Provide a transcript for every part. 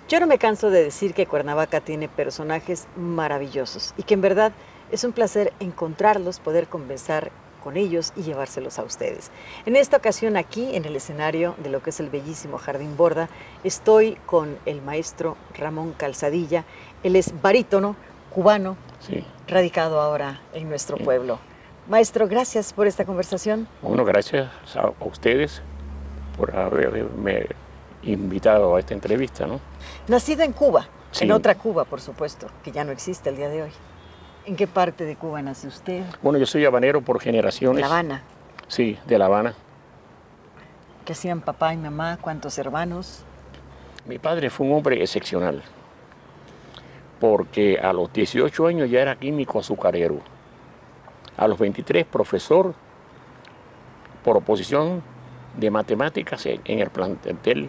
Yo no me canso de decir que Cuernavaca tiene personajes maravillosos y que en verdad es un placer encontrarlos, poder conversar con ellos y llevárselos a ustedes. En esta ocasión aquí, en el escenario de lo que es el bellísimo Jardín Borda, estoy con el maestro Ramón Calzadilla. Él es barítono cubano, sí, radicado ahora en nuestro pueblo. Maestro, gracias por esta conversación. Bueno, gracias a ustedes por haberme invitado a esta entrevista, ¿no? Nacido en Cuba, sí, en otra Cuba, por supuesto, que ya no existe el día de hoy. ¿En qué parte de Cuba nace usted? Bueno, yo soy habanero por generaciones. ¿La Habana? Sí, de La Habana. ¿Qué hacían papá y mamá? ¿Cuántos hermanos? Mi padre fue un hombre excepcional, porque a los 18 años ya era químico azucarero. A los 23, profesor por oposición de matemáticas en el plantel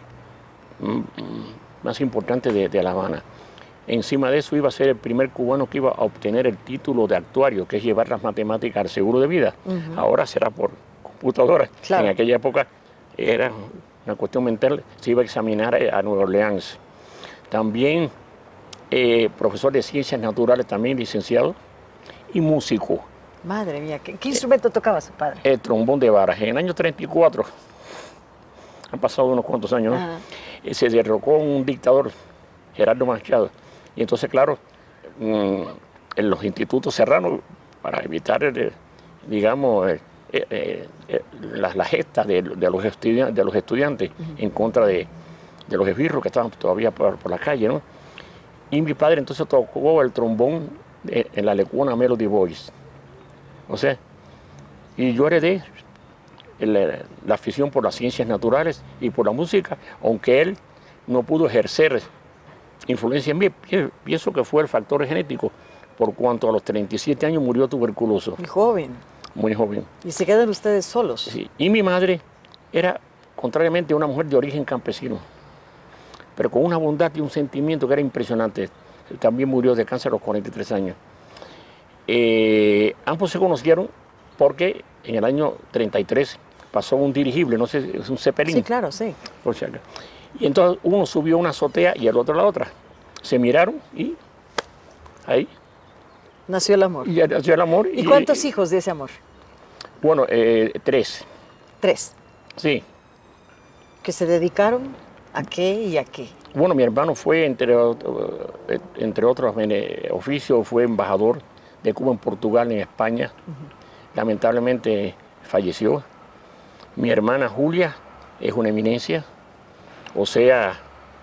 más importante de La Habana. Encima de eso iba a ser el primer cubano que iba a obtener el título de actuario, que es llevar las matemáticas al seguro de vida. Ahora será por computadora. Claro. En aquella época era una cuestión mental, se iba a examinar a Nueva Orleans. También profesor de ciencias naturales, también licenciado, y músico. Madre mía, ¿qué instrumento tocaba su padre? El trombón de varas. En el año 34, han pasado unos cuantos años, ¿no? Se derrocó un dictador, Gerardo Machado. Y entonces, claro, en los institutos cerraron para evitar, digamos, las gestas de los estudiantes en contra de los esbirros que estaban todavía por la calle, ¿no? Y mi padre entonces tocó el trombón en la Lecuna Melody Boys. O sea, y yo heredé la afición por las ciencias naturales y por la música, aunque él no pudo ejercer influencia en mí. Pienso que fue el factor genético, por cuanto a los 37 años murió tuberculoso. Muy joven. Muy joven. ¿Y se quedan ustedes solos? Sí, y mi madre era, contrariamente, una mujer de origen campesino, pero con una bondad y un sentimiento que era impresionante. También murió de cáncer a los 43 años. Ambos se conocieron porque en el año 33 pasó un dirigible, no sé, es un Zeppelin. Sí, claro, sí. Y entonces uno subió a una azotea y el otro a la otra. Se miraron y ahí nació el amor. Y nació el amor. ¿Y cuántos hijos de ese amor? Bueno, 3. ¿3? Sí. ¿Que se dedicaron a qué y a qué? Bueno, mi hermano fue, entre otros oficios, fue embajador de Cuba en Portugal, en España. Lamentablemente falleció. Mi hermana Julia es una eminencia, o sea,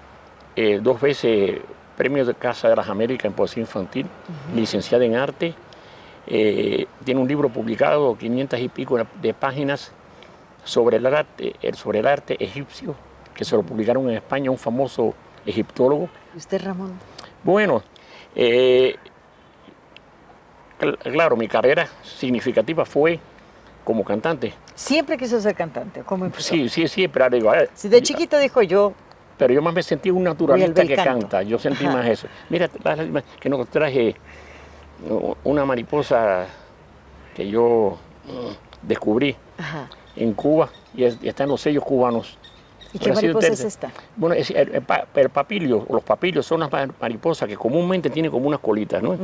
2 veces premio de Casa de las Américas en poesía infantil, licenciada en arte. Tiene un libro publicado, 500 y pico de páginas, sobre el arte egipcio, que se lo publicaron en España, un famoso egiptólogo. ¿Y usted, Ramón? Bueno, claro, mi carrera significativa fue como cantante. ¿Siempre quiso ser cantante? ¿Cómo empezó? Sí, pero digo, si de chiquito dijo yo... Pero yo más me sentí un naturalista que canta, yo sentí más eso. Mira, que nos traje una mariposa que yo descubrí en Cuba y está en los sellos cubanos. ¿Y qué mariposa es esta? Bueno, el papilio, o los papilios son unas mariposas que comúnmente tienen como unas colitas, ¿no?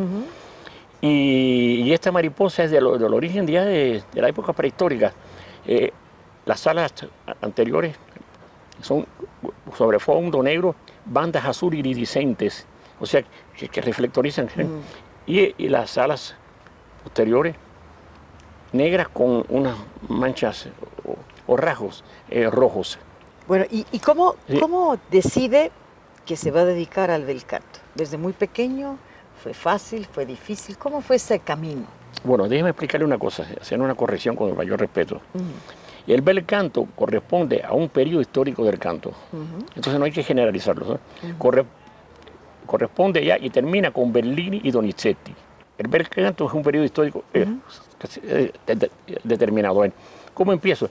Y esta mariposa es del origen ya de la época prehistórica. Las alas anteriores son sobre fondo negro, bandas azul iridiscentes, o sea, que reflectorizan. Y las alas posteriores negras con unas manchas o rasgos rojos. Bueno, ¿y cómo decide que se va a dedicar al bel canto? ¿Desde muy pequeño? ¿Fue fácil? ¿Fue difícil? ¿Cómo fue ese camino? Bueno, déjeme explicarle una cosa, hacer una corrección con el mayor respeto. Y el bel canto corresponde a un periodo histórico del canto. Entonces no hay que generalizarlo, ¿no? Corresponde ya y termina con Bellini y Donizetti. El bel canto es un periodo histórico determinado. ¿Cómo empiezo?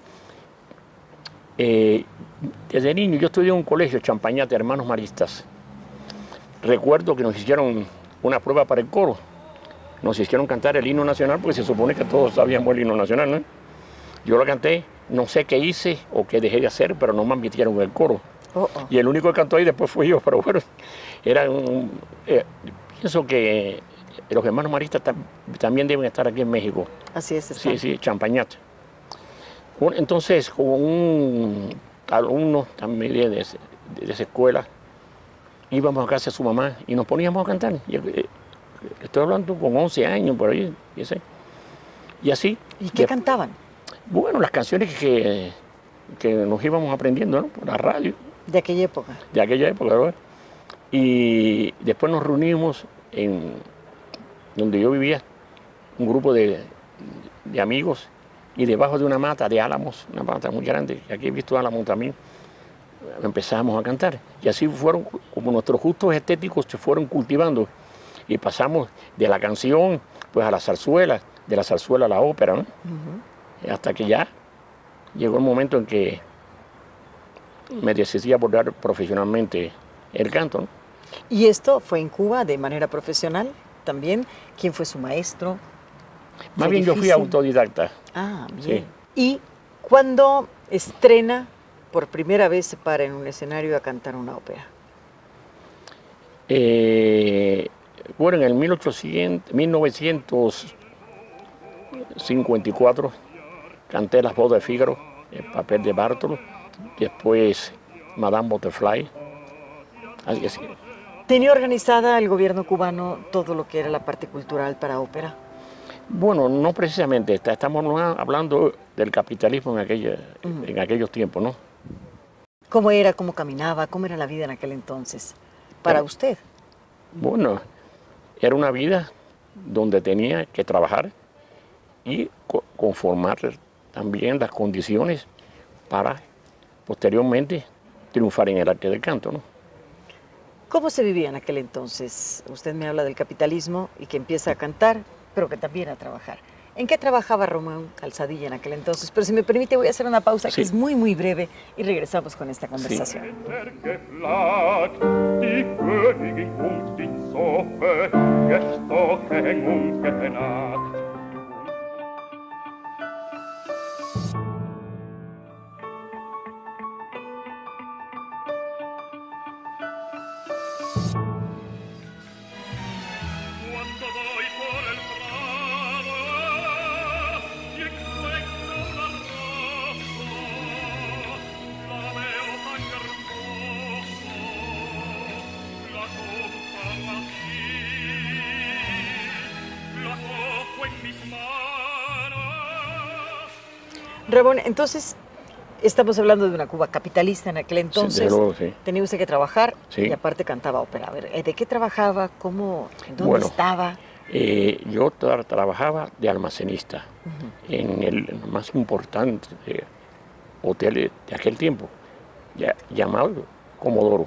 Desde niño yo estudié en un colegio, Champañate, Hermanos Maristas. Recuerdo que nos hicieron una prueba para el coro. Nos hicieron cantar el himno nacional porque se supone que todos sabíamos el himno nacional, ¿no? Yo lo canté, no sé qué hice o qué dejé de hacer, pero no me admitieron en el coro. Y el único que cantó ahí después fui yo, pero bueno, era pienso que los hermanos maristas también deben estar aquí en México. Así es. Sí, sí, Champañat. Entonces, con un alumno también de esa escuela, íbamos a casa de su mamá y nos poníamos a cantar. Estoy hablando con 11 años por ahí, y así. ¿Y qué cantaban? Bueno, las canciones que nos íbamos aprendiendo, ¿no? Por la radio. De aquella época. De aquella época, ¿verdad? Y después nos reunimos en donde yo vivía, un grupo de amigos, y debajo de una mata de álamos, una mata muy grande, que aquí he visto álamos también, empezamos a cantar. Y así fueron, como nuestros gustos estéticos se fueron cultivando, y pasamos de la canción pues a la zarzuela, de la zarzuela a la ópera, ¿no? Hasta que ya llegó el momento en que me decidí abordar profesionalmente el canto, ¿no? ¿Y esto fue en Cuba de manera profesional también? ¿Quién fue su maestro? Más bien yo fui autodidacta. Ah, bien. Sí. ¿Y cuándo estrena por primera vez se para en un escenario a cantar una ópera? Bueno, en el 1954 canté Las bodas de Fígaro, el papel de Bartolo, después Madame Butterfly. Así es. ¿Tenía organizada el gobierno cubano todo lo que era la parte cultural para ópera? Bueno, no precisamente, estamos hablando del capitalismo en aquellos tiempos, ¿no? ¿Cómo era, cómo caminaba, cómo era la vida en aquel entonces para usted? Bueno, era una vida donde tenía que trabajar y conformar también las condiciones para posteriormente triunfar en el arte del canto, ¿no? ¿Cómo se vivía en aquel entonces? Usted me habla del capitalismo y que empieza a cantar, pero que también a trabajar. ¿En qué trabajaba Romeo Calzadilla en aquel entonces? Pero si me permite, voy a hacer una pausa que es muy, muy breve y regresamos con esta conversación. Ramón, entonces estamos hablando de una Cuba capitalista en aquel entonces. Sí, luego, sí. Tenía usted que trabajar sí. Y aparte cantaba ópera. A ver, ¿de qué trabajaba? ¿Cómo? ¿Dónde estaba? Yo trabajaba de almacenista en el más importante hotel de aquel tiempo, llamado Comodoro.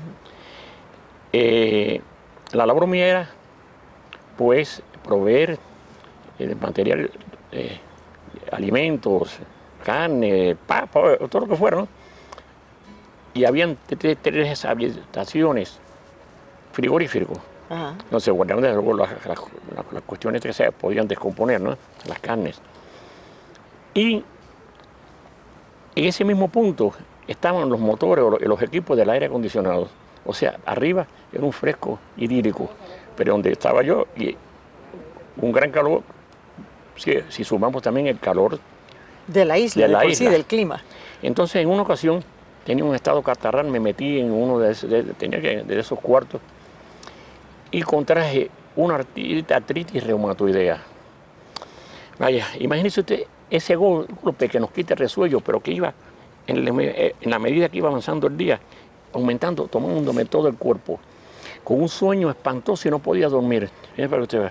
La labor mía era, pues, proveer material, alimentos, carne, papa, todo lo que fuera, ¿no? Y habían tres habitaciones frigoríficos. No se guardaban desde luego las cuestiones que se podían descomponer, ¿no? Las carnes. Y en ese mismo punto estaban los motores o los equipos del aire acondicionado. O sea, arriba era un fresco idílico, pero donde estaba yo, y un gran calor, si sumamos también el calor de la isla, sí, del clima. Entonces, en una ocasión, tenía un estado catarral, me metí en uno de esos cuartos y contraje una artritis reumatoidea. Vaya, imagínese usted ese golpe que nos quita el resuello, pero que iba, en la medida que iba avanzando el día, aumentando, tomándome todo el cuerpo, con un sueño espantoso y no podía dormir. Para que usted vea.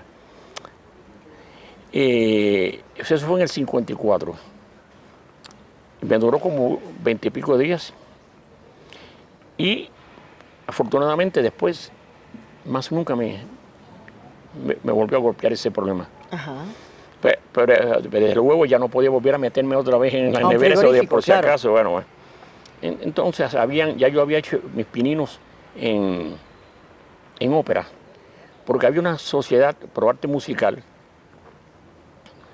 Eso fue en el 54. Me duró como 20 y pico de días. Y afortunadamente después, más nunca me volvió a golpear ese problema. Pero desde luego ya no podía volver a meterme otra vez en la nevera, por si acaso. Bueno, entonces ya yo había hecho mis pininos en ópera, porque había una sociedad pro arte musical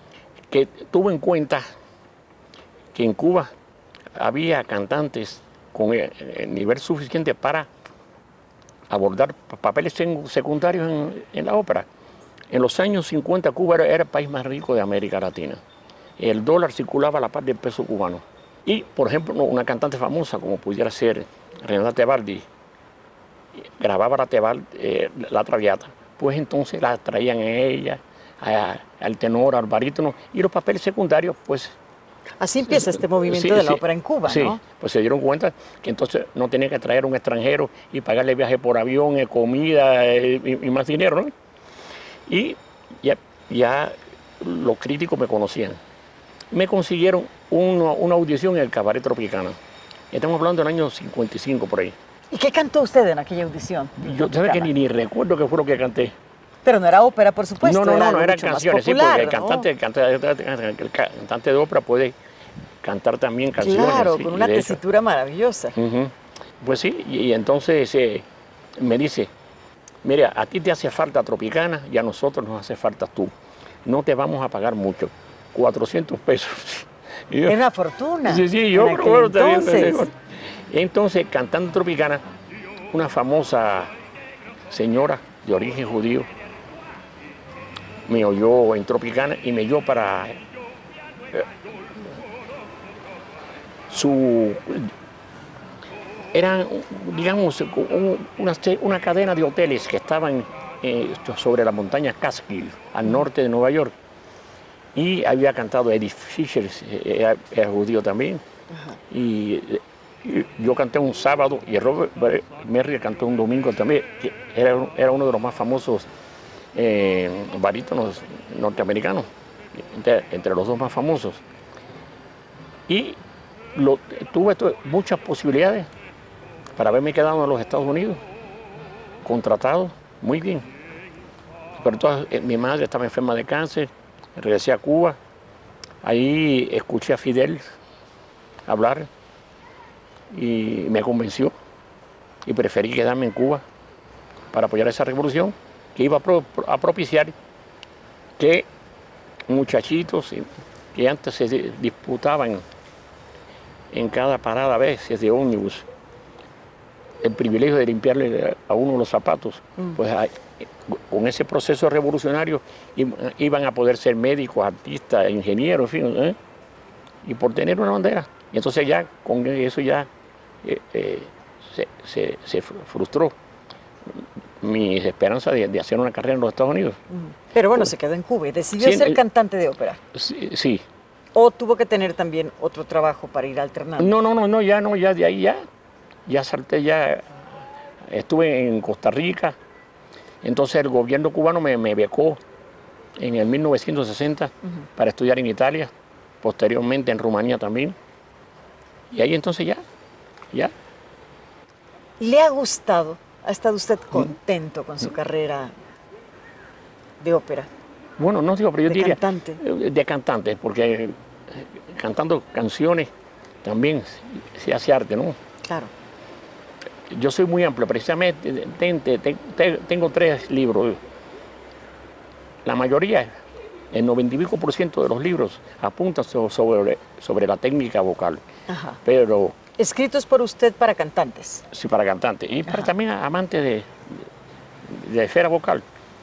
que tuvo en cuenta que en Cuba había cantantes con el nivel suficiente para abordar papeles secundarios en la ópera. En los años 50 Cuba era el país más rico de América Latina. El dólar circulaba a la par del peso cubano. Y, por ejemplo, una cantante famosa como pudiera ser Renata Tebaldi, grababa la Traviata, pues entonces la traían a ella, al tenor, al barítono, y los papeles secundarios, pues... Así empieza este movimiento de la ópera en Cuba, sí, ¿no? Pues se dieron cuenta que entonces no tenían que traer a un extranjero y pagarle viaje por avión, comida y más dinero, ¿no? Y ya los críticos me conocían. Me consiguieron una audición en el Cabaret Tropicana. Estamos hablando del año 55 por ahí. ¿Y qué cantó usted en aquella audición? Yo sabes que ni recuerdo qué fue lo que canté. Pero no era ópera, por supuesto. No, eran canciones, popular, sí, porque el cantante de ópera puede cantar también canciones. Claro, sí, con una tesitura maravillosa. Pues sí, y entonces me dice, mira, a ti te hace falta Tropicana y a nosotros nos hace falta tú. No te vamos a pagar mucho, 400 pesos. Era una fortuna. Sí, yo creo que también. Entonces, cantando Tropicana, una famosa señora de origen judío me oyó en Tropicana y me oyó para eran, digamos, una cadena de hoteles que estaban sobre la montaña Catskill, al norte de Nueva York. Y había cantado Eddie Fisher, era judío también. Y yo canté un sábado y Robert Merrill cantó un domingo también, que era uno de los más famosos barítonos norteamericanos, entre los dos más famosos. Y tuve muchas posibilidades para haberme quedado en los Estados Unidos, contratado, muy bien. Pero mi madre estaba enferma de cáncer, regresé a Cuba, ahí escuché a Fidel hablar y me convenció y preferí quedarme en Cuba para apoyar esa revolución que iba a propiciar que muchachitos que antes se disputaban en cada parada a veces de ómnibus el privilegio de limpiarle a uno los zapatos, pues con ese proceso revolucionario iban a poder ser médicos, artistas, ingenieros, en fin, y por tener una bandera. Y entonces ya con eso ya se frustró mi esperanza de hacer una carrera en los Estados Unidos. Pero bueno, se quedó en Cuba y decidió ser cantante de ópera. Sí. ¿O tuvo que tener también otro trabajo para ir alternando? No, ya de ahí ya salté, ya estuve en Costa Rica. Entonces el gobierno cubano me becó en el 1960 para estudiar en Italia, posteriormente en Rumanía también. Y ahí entonces ya. ¿Le ha gustado? ¿Ha estado usted contento con su carrera de ópera? Bueno, no digo, pero yo diría... Cantante. De cantante, porque cantando canciones también se hace arte, ¿no? Claro. Yo soy muy amplio, precisamente tengo 3 libros. La mayoría, el 90% de los libros apuntan sobre la técnica vocal. Ajá. Pero... Escritos por usted para cantantes. Sí, para cantantes. Y para también amantes de esfera vocal.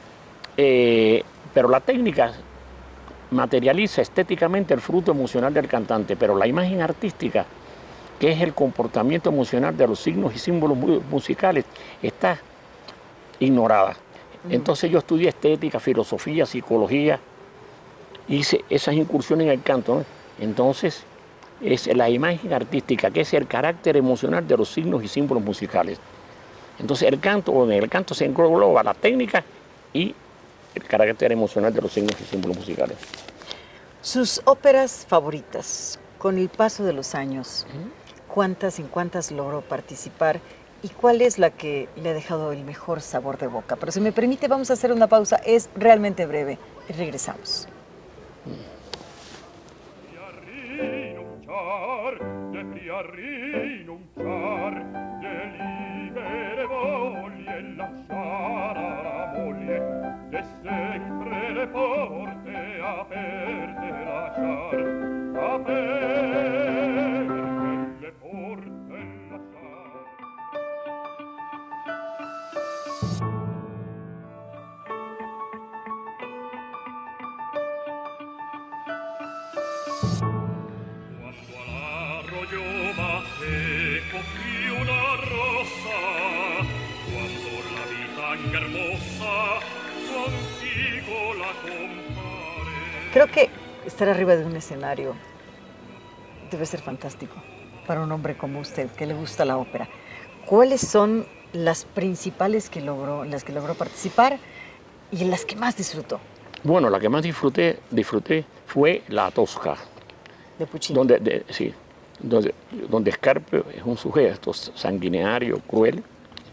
Pero la técnica materializa estéticamente el fruto emocional del cantante, pero la imagen artística, que es el comportamiento emocional de los signos y símbolos musicales, está ignorada. Entonces yo estudié estética, filosofía, psicología, hice esas incursiones en el canto, ¿no? Entonces es la imagen artística, que es el carácter emocional de los signos y símbolos musicales. Entonces en el canto se engloba la técnica y el carácter emocional de los signos y símbolos musicales. Sus óperas favoritas, con el paso de los años, en cuántas logró participar y cuál es la que le ha dejado el mejor sabor de boca? Pero si me permite, vamos a hacer una pausa, es realmente breve y regresamos. Sempre le porte aperte lasciar, aperte le porte lasciar. hermosa, contigo la compare. Creo que estar arriba de un escenario debe ser fantástico para un hombre como usted, que le gusta la ópera. ¿Cuáles son las principales que logró, en las que logró participar y en las que más disfrutó? Bueno, la que más disfruté fue La Tosca, De Puccini. donde Scarpio es un sujeto sanguinario, cruel,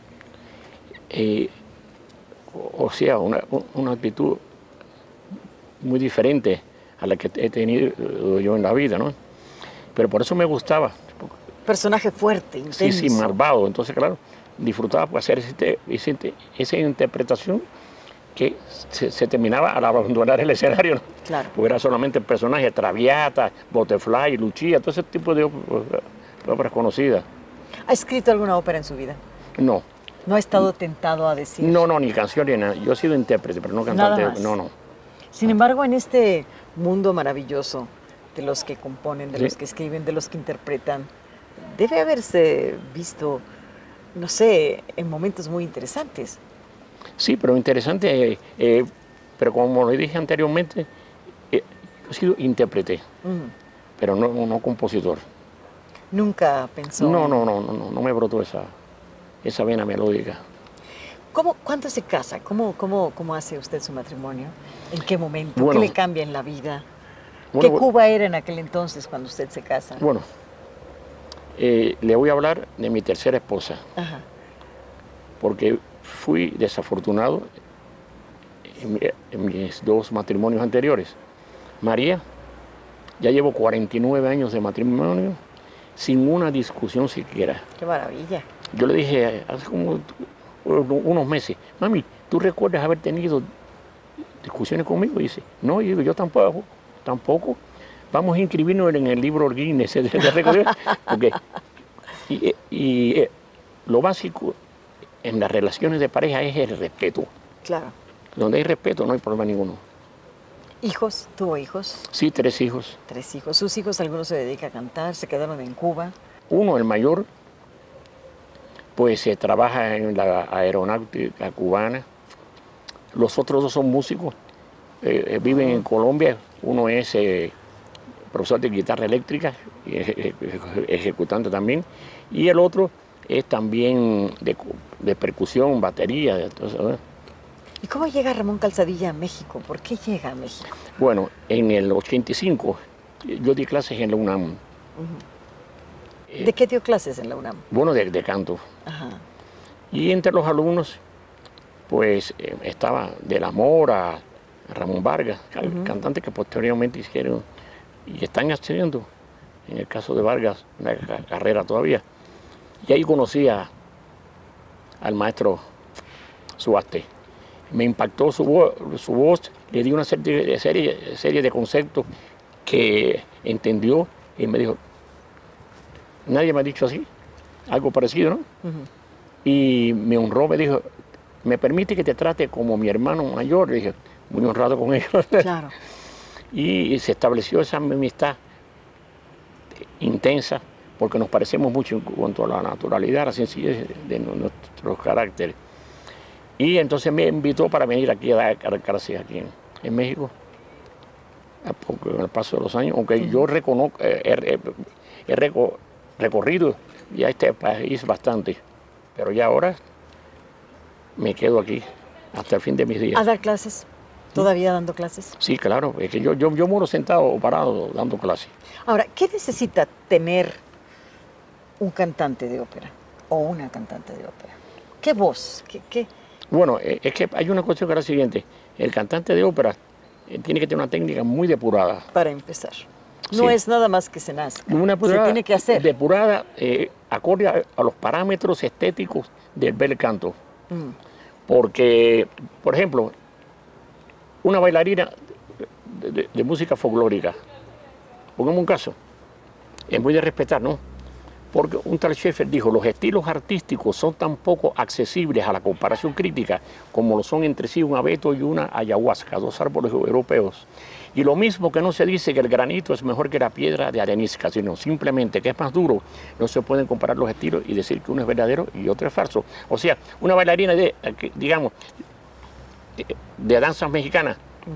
o sea, una actitud muy diferente a la que he tenido yo en la vida, ¿no? Pero por eso me gustaba. Personaje fuerte, intenso. Sí, sí, malvado. Entonces, claro, disfrutaba pues, hacer esa interpretación que se terminaba al abandonar el escenario, ¿no? Claro. Porque era solamente el personaje, Traviata, Butterfly, Lucia, todo ese tipo de óperas conocidas. ¿Ha escrito alguna ópera en su vida? No. ¿No ha estado tentado a decir? No, ni canción ni nada. Yo he sido intérprete, pero no cantante. Nada más. No. Sin embargo, en este mundo maravilloso de los que componen, de los que escriben, de los que interpretan, debe haberse visto, no sé, en momentos muy interesantes. Sí, pero interesante, pero como lo dije anteriormente, yo he sido intérprete, pero no compositor. ¿Nunca pensó? No me brotó esa vena melódica. ¿Cuándo se casa? ¿Cómo hace usted su matrimonio? ¿En qué momento? Bueno, ¿Qué le cambia en la vida? Bueno, ¿Qué Cuba era en aquel entonces cuando usted se casa? Bueno, le voy a hablar de mi tercera esposa, Ajá. porque fui desafortunado en mis dos matrimonios anteriores. María, ya llevo 49 años de matrimonio sin una discusión siquiera. ¡Qué maravilla! Yo le dije hace como unos meses, mami, ¿tú recuerdas haber tenido discusiones conmigo? Y dice, no, y digo, yo tampoco. Vamos a inscribirnos en el libro Guinness de récord, porque lo básico en las relaciones de pareja es el respeto. Claro. Donde hay respeto no hay problema ninguno. ¿Hijos? ¿Tuvo hijos? Sí, 3 hijos. 3 hijos. ¿Sus hijos, algunos se dedican a cantar? ¿Se quedaron en Cuba? Uno, el mayor, pues se trabaja en la aeronáutica cubana. Los otros 2 son músicos, viven en Colombia. Uno es profesor de guitarra eléctrica, ejecutante también, y el otro es también de percusión, batería. Entonces, ¿Y cómo llega Ramón Calzadilla a México? ¿Por qué llega a México? Bueno, en el 85 yo di clases en la UNAM. ¿De qué dio clases en la UNAM? Bueno, de canto. Ajá. Y entre los alumnos, pues estaba De la Mora, Ramón Vargas, cantantes que posteriormente hicieron y están haciendo, en el caso de Vargas, una carrera todavía. Y ahí conocí al maestro Suaste. Me impactó su voz, le di una serie de conceptos que entendió y me dijo, nadie me ha dicho así, algo parecido, ¿no? Y me honró, me dijo, ¿me permite que te trate como mi hermano mayor? Le dije, muy honrado con ellos. Claro. Y se estableció esa amistad intensa, porque nos parecemos mucho en cuanto a la naturalidad, la sencillez de nuestros caracteres. Y entonces me invitó para venir aquí a dar clases aquí en México, con el paso de los años, aunque yo reconozco, he recorrido ya este país bastante, pero ya ahora me quedo aquí hasta el fin de mis días. ¿A dar clases? ¿Todavía dando clases? Sí, claro, es que yo muero sentado o parado dando clases. Ahora, ¿qué necesita tener un cantante de ópera o una cantante de ópera? ¿Qué voz? ¿Qué? Bueno, es que hay una cuestión que es la siguiente. El cantante de ópera tiene que tener una técnica muy depurada. Para empezar. No es nada más que se nazca. Se tiene que hacer. Depurada, acorde a los parámetros estéticos del bel canto. Porque, por ejemplo, una bailarina de música folclórica, pongamos un caso, es muy de respetar, ¿no? Porque un tal Schaeffer dijo, los estilos artísticos son tan poco accesibles a la comparación crítica como lo son entre sí un abeto y una ayahuasca, dos árboles europeos. Y lo mismo que no se dice que el granito es mejor que la piedra de arenisca, sino simplemente que es más duro. No se pueden comparar los estilos y decir que uno es verdadero y otro es falso. O sea, una bailarina de, digamos, de danzas mexicanas,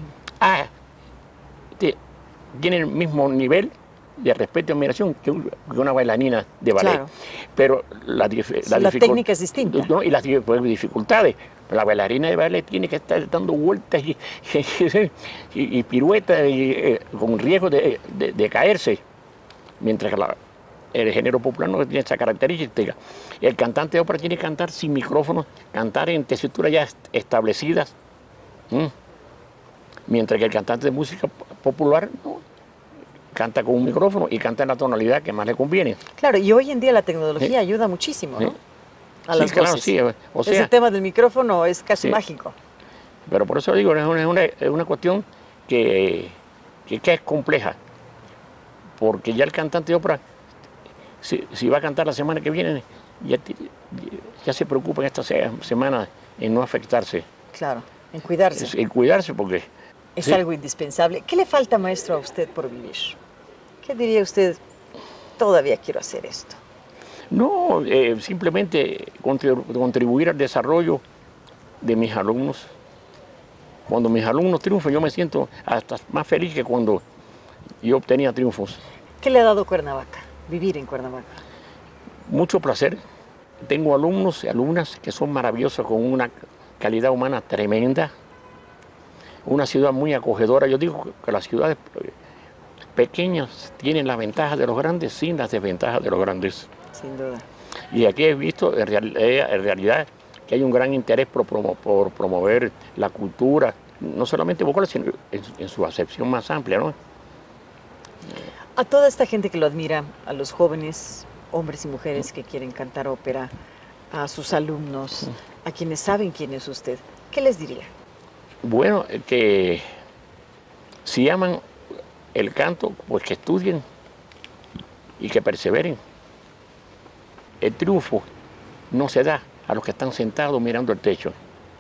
tiene el mismo nivel de respeto y admiración que una bailarina de ballet. Claro. Pero la técnica es distinta. ¿No? Y las dificultades. La bailarina de ballet tiene que estar dando vueltas y piruetas con riesgo de caerse, mientras que el género popular no tiene esa característica. El cantante de ópera tiene que cantar sin micrófono, cantar en tesituras ya establecidas, mientras que el cantante de música popular no, canta con un micrófono y canta en la tonalidad que más le conviene. Claro, y hoy en día la tecnología ayuda muchísimo, ¿no? A las voces. Sí. O sea, ese tema del micrófono es casi mágico. Pero por eso digo, es una cuestión que es compleja, porque ya el cantante de ópera, si va a cantar la semana que viene, ya se preocupa en esta semana en no afectarse. Claro, en cuidarse. En cuidarse porque... Es algo indispensable. ¿Qué le falta, maestro, a usted por vivir? ¿Qué diría usted? Todavía quiero hacer esto. No, simplemente contribuir al desarrollo de mis alumnos. Cuando mis alumnos triunfan, yo me siento hasta más feliz que cuando yo obtenía triunfos. ¿Qué le ha dado Cuernavaca, vivir en Cuernavaca? Mucho placer. Tengo alumnos y alumnas que son maravillosos, con una calidad humana tremenda. Una ciudad muy acogedora. Yo digo que las ciudades pequeñas tienen las ventajas de los grandes sin las desventajas de los grandes. Sin duda. Y aquí he visto en realidad que hay un gran interés por promover la cultura, no solamente vocal, sino en su acepción más amplia, ¿no? A toda esta gente que lo admira, a los jóvenes, hombres y mujeres que quieren cantar ópera, a sus alumnos, a quienes saben quién es usted, ¿qué les diría? Bueno, que si aman el canto, pues que estudien y que perseveren. El triunfo no se da a los que están sentados mirando el techo,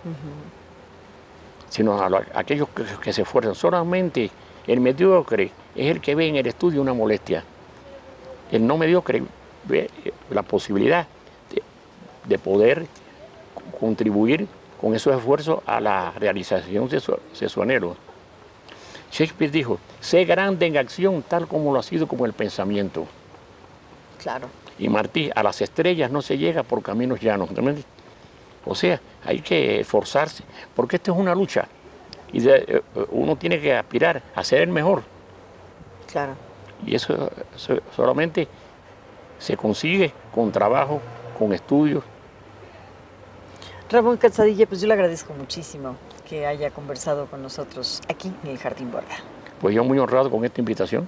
sino a aquellos que se esfuerzan. Solamente el mediocre es el que ve en el estudio una molestia. El no mediocre ve la posibilidad de poder contribuir con esos esfuerzos a la realización de su anhelo. Shakespeare dijo, sé grande en acción tal como lo ha sido como el pensamiento. Claro. Y Martí, a las estrellas no se llega por caminos llanos. O sea, hay que esforzarse, porque esto es una lucha. Y uno tiene que aspirar a ser el mejor. Claro. Y eso solamente se consigue con trabajo, con estudios. Ramón Calzadilla, pues yo le agradezco muchísimo que haya conversado con nosotros aquí en el Jardín Borda. Pues yo muy honrado con esta invitación.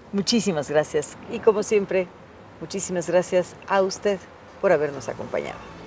Muchísimas gracias. Y como siempre, muchísimas gracias a usted por habernos acompañado.